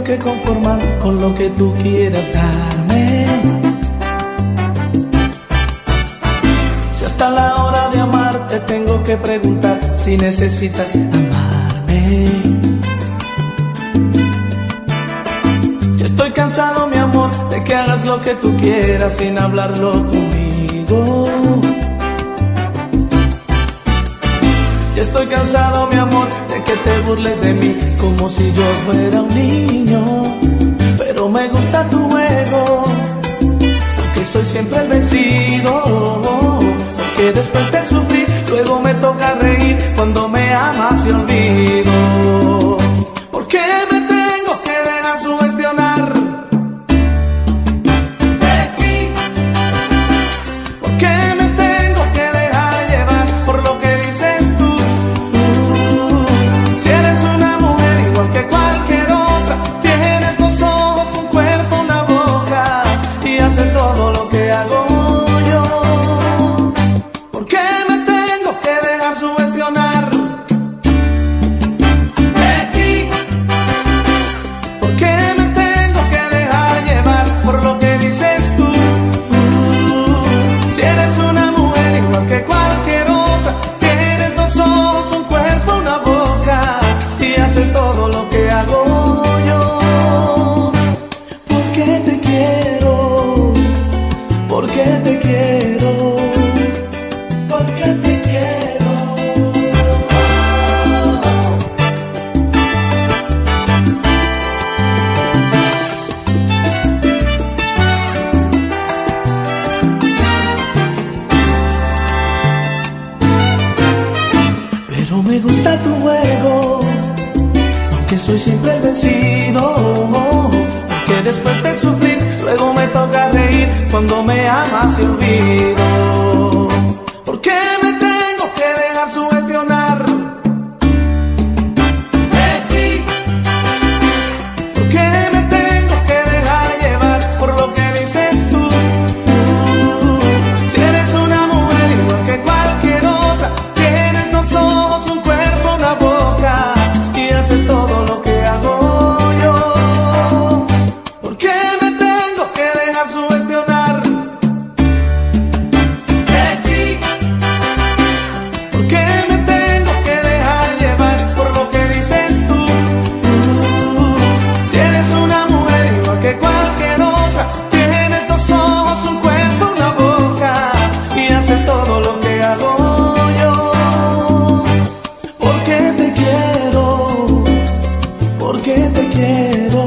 que conformar con lo que tú quieras darme. Si hasta la hora de amarte tengo que preguntar si necesitas amarme. Ya estoy cansado, mi amor, de que hagas lo que tú quieras sin hablarlo conmigo. Ya estoy cansado, mi amor, de que te burles de mí como si yo fuera un niño. Pero me gusta tu juego, porque soy siempre el vencido. Porque después de sufrir, luego me toca reír cuando me amas y olvido. ¿Por qué me tengo que dejar sugestionar de ti? ¿Por qué me tengo que dejar llevar por lo que dices tú? Si eres una mujer igual que cualquier otra, tienes dos ojos, un cuerpo, una boca, y haces todo lo que hago yo. ¿Por qué me tengo que dejar sugestionar de ti? ¿Por qué me tengo que dejar llevar por lo que dices tú? Si eres una mujer igual que cualquier otra, tienes dos ojos, un cuerpo, una boca, y haces todo lo que hago yo. Porque te quiero, porque te quiero, porque te quiero. Pero me gusta tu juego, aunque soy siempre el vencido. Porque después de sufrir, luego me toca reír cuando me amas y olvido. ¿Por qué me tengo que dejar sugestionar de ti? ¿Por qué me tengo que dejar llevar por lo que dices tú? Si eres una mujer igual que cualquier otra, tienes dos ojos, un cuerpo, una boca, y haces todo lo que hago yo. ¿Por qué me tengo que dejar sugestionar de ti? ¿Por qué me tengo que dejar llevar por lo que dices tú? Si eres una mujer igual que cualquier otra, tienes dos ojos, un cuerpo, una boca, y haces todo lo que hago yo. Porque te quiero, porque te quiero.